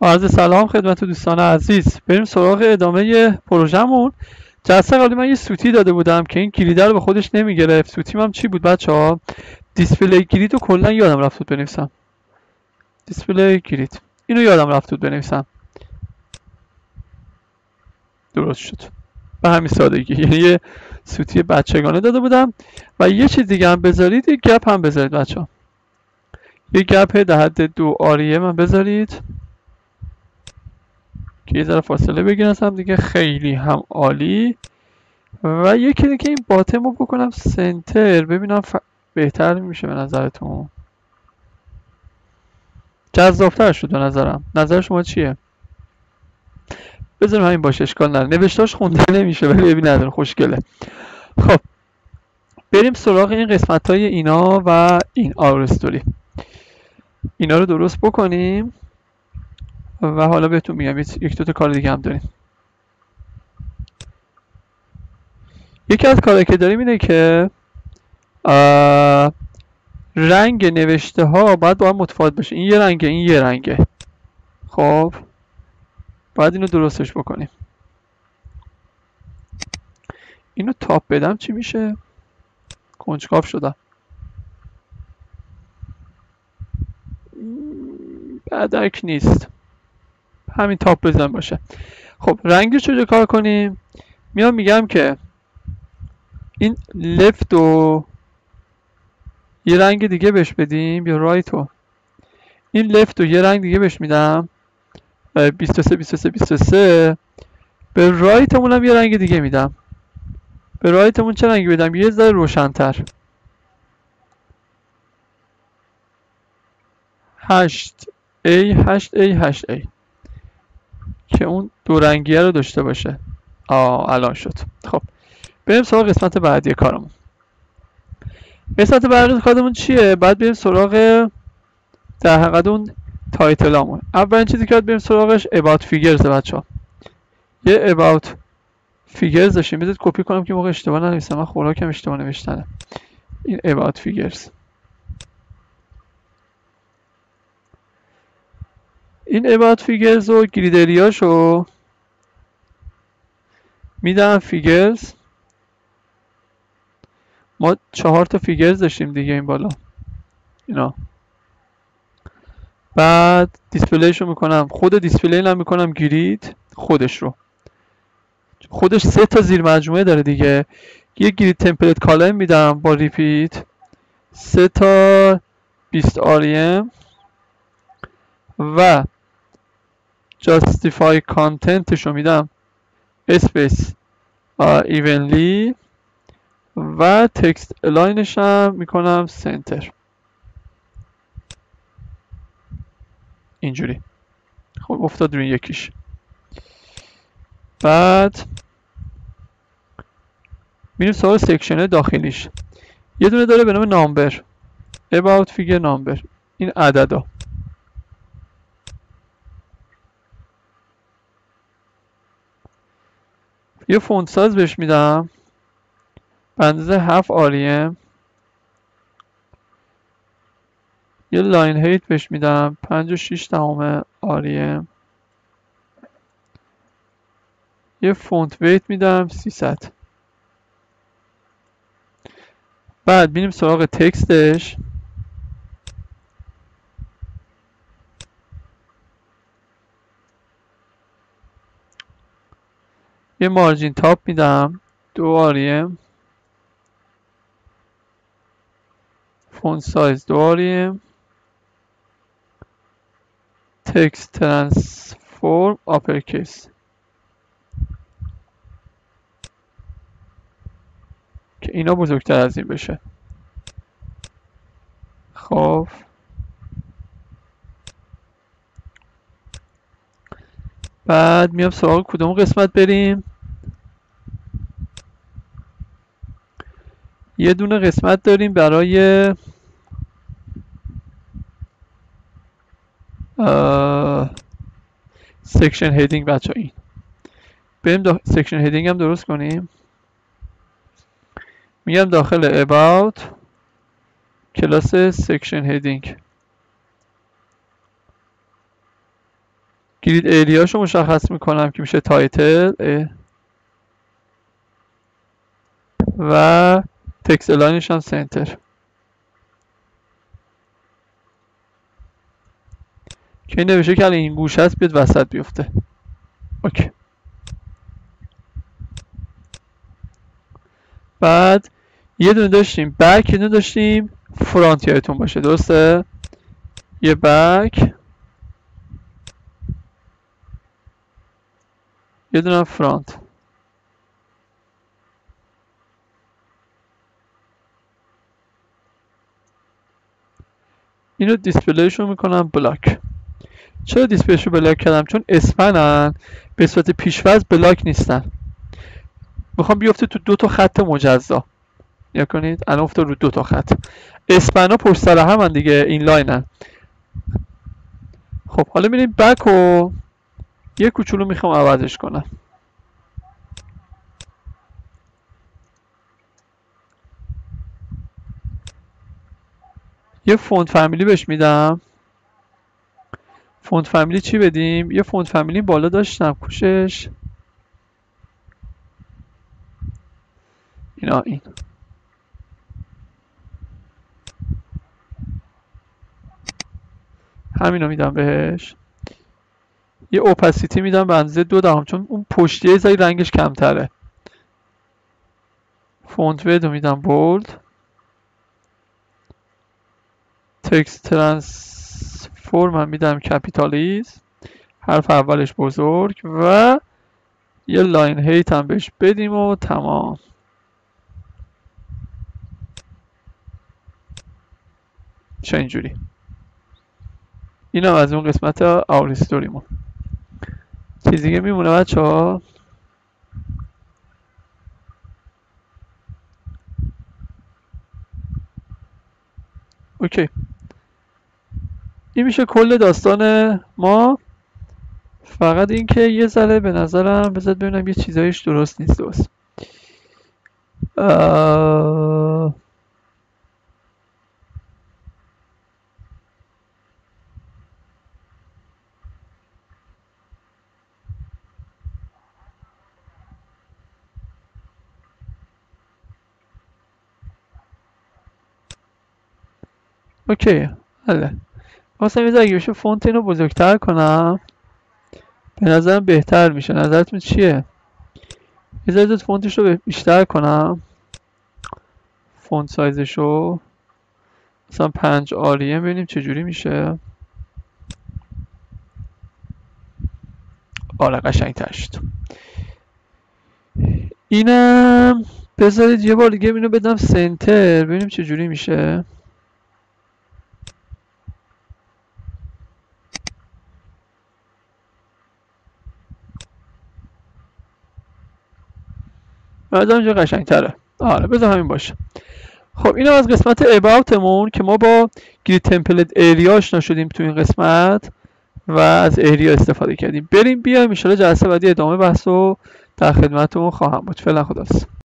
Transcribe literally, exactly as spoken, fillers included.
عرض سلام خدمت دوستان عزیز. بریم سراغ ادامه پروژمون. جلسه قبلی من یه سوتی داده بودم که این کلیده رو به خودش نمیگرفت. سوتیم هم چی بود بچه ها؟ دیسپلی گرید رو کلا یادم رفت بود بنویسم. دیسپلی گرید اینو یادم رفت بود بنویسم. درست شد به همین سادگی. یعنی یه سوتی بچگانه داده بودم و یه چیز دیگه هم بذارید، یه گپ هم بذارید بچه ها. یه گپ در حد دو آریه من بذارید که یه ذره فاصله بگیرن هم دیگه، خیلی هم عالی. و یکی دیگه این باتم رو بکنم سنتر، ببینم ف... بهتر میشه به نظرتون، جذابتر شد به نظرم. نظر شما چیه؟ بذاریم همین باشه، اشکال نداره. نوشتاش خونده نمیشه ولی ببین نداره، خوشگله. خب بریم سراغ این قسمت های اینا و این آور استوری. اینا رو درست بکنیم و حالا بهتون میگم یک دو تا کار دیگه هم داریم. یکی از کارهایی که داریم اینه که رنگ نوشته ها باید با هم متفاوت باشه. این یه رنگه، این یه رنگه. خب باید اینو درستش بکنیم. اینو تاپ بدم چی میشه؟ کنجکاو شدم. بدک نیست، همین تاپ بزن باشه. خب رنگش چجوری کار کنیم؟ میام میگم که این لفت رو یه رنگ دیگه بهش بدیم، یا رایت رو این لفت رو یه رنگ دیگه بهش میدم، بیست و سه بیست و سه بیست و سه. به رایتمون هم یه رنگ دیگه میدم. به رایتمون چه رنگی بدم؟ یه ذره روشن‌تر، هشت ای هشت ای هشت ای، که اون دو رنگیه رو داشته باشه. آه الان شد. خب بریم سراغ قسمت بعدی کارمون. قسمت بعدی کارمون چیه؟ بعد بریم سراغ در حقیقت اون تایتلامون. اولین چیزی که باید بریم سراغش about figures بچه‌ها. یه about figures داشتیم. بذارید کپی کنم که موقع اشتباه ننویسم. من خوراکم اشتباه نوشتنه. این about figures. این about figures و گریدریاشو میدم figures. ما چهار تا figures داشتیم دیگه این بالا. اینا. بعد دیسپلیشو میکنم، خود دیسپلی هم میکنم گرید خودش رو. خودش سه تا زیر مجموعه داره دیگه. یه گرید تمپلیت کالم میدم با ریپیت، سه تا بیست آریم و جاستیفای کانتنتش رو میدم اسپیس ایونلی و تکست الاینش هم میکنم سنتر. اینجوری. خب افتاد روی یکیش. بعد میریم سراغ سکشن داخلیش. یه دونه داره به نام نامبر، about figure نامبر، این عددا. یه فونت سایز بهش میدم به اندازه هفت آریم. یه لاین هیت بهش میدم پنج و شیش دهم آریم. یه فونت ویت میدم سیصد. بعد میریم سراغ تکستش. یه مارجین تاپ میدم دو آریم. فونت سایز دو آریم. تکست ترانسفورم آپرکیس که اینا بزرگتر از این بشه. خب بعد میام سراغ کدوم قسمت بریم. یه دونه قسمت داریم برای سکشن هیدینگ بچه. این بریم دا... سکشن هیدینگ هم درست کنیم. میگم داخل about کلاس سکشن هیدینگ گرید ایریاشو مشخص میکنم که میشه تایتل و تکست الاینش هم سنتر که این نوشته که این گوشه است بیاد وسط بیفته. اوکی. بعد یه دونه داشتیم بک، یه دونه داشتیم فرانت، یادتون باشه درسته؟ یه بک یه دونه فرانت. اینو دیسپلیشون میکنم بلاک. چرا دیسپلیشو بلاک کردم؟ چون اسپنن به صورت پیش‌فرض بلاک نیستن. میخوام بیفته تو دو تا خط مجزا. نیا کنید الان افته رو دو تا خط. اسپنا پشت سر هم دیگه، این لاینن. خب حالا میریم بک رو یه کوچولو میخوام عوضش کنم. یه فونت فامیلی بهش میدم. فونت فامیلی چی بدیم؟ یه فونت فامیلی بالا داشتم کوشش اینا، این همینو میدم بهش. یه اوپاسیتی میدم به اندازه دو دهم چون اون پشتیه زای رنگش کمتره. فونت وید رو میدم بولد. تکست ترانسفورم هم میدم کپیتالیز، حرف اولش بزرگ، و یه لاین هیت هم بهش بدیم و تمام. چه اینجوری. اینم از اون قسمت آور استوریمون. چیز دیگه میمونه بچه ها؟ اوکی. این میشه کل داستان ما. فقط این که یه ذره به نظرم بذار ببینم یه چیزایش درست نیست. درست آه... اوکی. حالا واسه میذارم اگه بشه فونت اینو بزرگتر کنم به نظرم بهتر میشه. نظرتون چیه؟ یه ذره فونتش رو بیشتر کنم. فونت سایزش رو مثلا پنج آریه ببینیم چجوری میشه. آره قشنگ‌تر شد. اینم بذارید یه بار دیگه اینو بدم سنتر ببینیم چجوری میشه. بعد اینجا قشنگ‌تره. آره بذار همین باشه. خب اینم از قسمت اباوتمون که ما با گرید تمپلت ایریا آشنا شدیم تو این قسمت و از ایریا استفاده کردیم. بریم بیایم ان شاءالله جلسه بعدی ادامه بحثو در خدمتتون خواهم بود. فعلا خداحافظ.